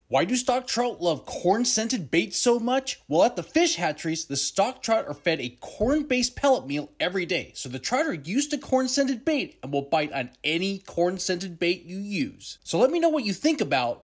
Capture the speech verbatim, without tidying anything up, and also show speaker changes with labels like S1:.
S1: Why do stock trout love corn-scented bait so much? Well, at the fish hatcheries, the stock trout are fed a corn-based pellet meal every day. So the trout are used to corn-scented bait and will bite on any corn-scented bait you use. So let me know what you think about